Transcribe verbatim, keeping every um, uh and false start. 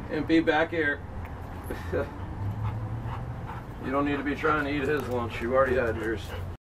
And be back here. You don't need to be trying to eat his lunch. You already had yours.